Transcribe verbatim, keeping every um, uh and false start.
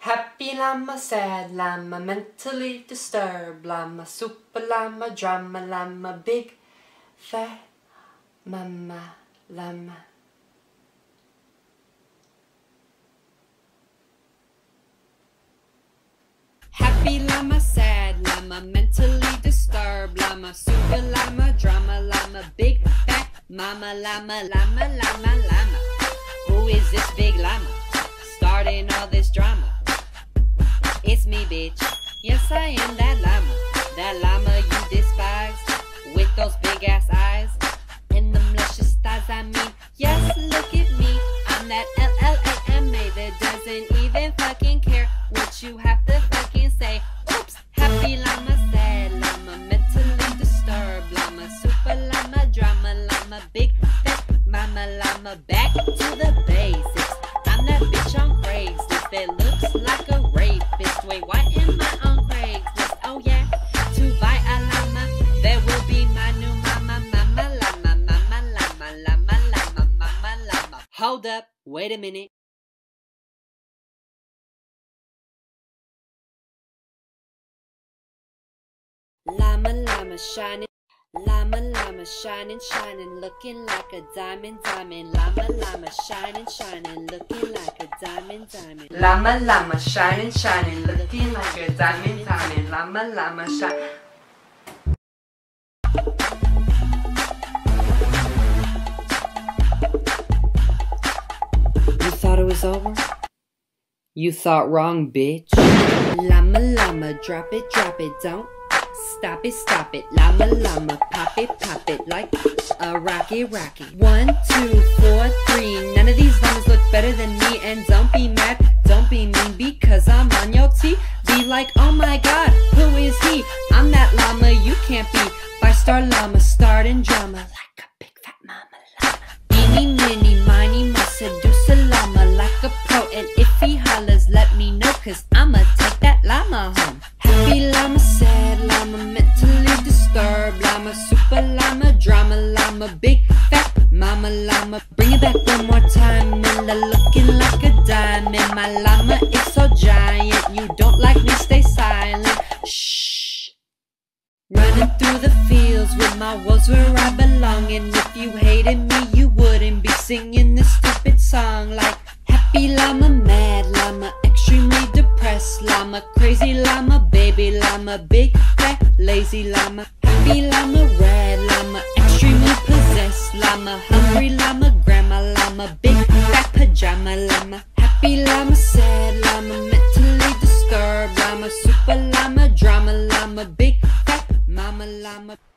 Happy llama, sad llama, mentally disturbed llama, super llama, drama llama, big fat mama llama. Happy llama, sad llama, mentally disturbed llama, super llama, drama llama, big fat mama llama, llama, llama, llama. Who is this big llama starting all this drama? It's me, bitch. Yes, I am that llama. That llama you despise, with those big ass eyes and them luscious thighs. I mean, yes, look at me. I'm that L L A M A that doesn't even fucking care what you have to fucking say. Oops, happy llama, sad llama, mentally disturbed llama, super llama, drama llama, big fat mama llama. Back to the basics. I'm that bitch on Craigslist that looks like a rapist. Wait, why am I on Craigslist? Oh yeah, to buy a llama that will be my new mama, mama llama, mama llama, llama, llama, mama llama. Hold up, wait a minute. Llama, llama, shining. Llama, llama, shining, shining, looking like a diamond, diamond. Llama, llama, shining, shining, looking like a diamond, diamond. Llama, llama, shining, shining, looking like a diamond, diamond. Llama, llama, shine. You thought it was over? You thought wrong, bitch. Llama, llama, drop it, drop it, don't stop it, stop it. Llama, llama, pop it, pop it like a rocket, rocket. One, two, four, three. None of these llamas look better than me. And don't be mad, don't be mean, because I'm on your T. Be like, oh my god, who is he? I'm that llama you can't be. Five-star llama, starting drama like a big fat mama llama. Eeny, meeny, miny, mo, seduce a llama like a pro. And if he hollers, let me know, cause I'ma take that llama home. Happy llama, sad llama, mentally disturbed llama, super llama, drama llama, big fat mama llama. Bring it back one more time, Milla, looking like a diamond. My llama is so giant, you don't like me, stay silent. Shh. Running through the fields with my wolves where I belong. And if you hated me, you wouldn't be singing this stupid song. Like happy llama, mad llama, extremely depressed llama, crazy llama, baby llama, big fat lazy llama. Happy llama, rad llama, extremely possessed llama, hungry llama, grandma llama, big fat pajama llama. Happy llama, sad llama, mentally disturbed llama, super llama, drama llama, big fat mama llama.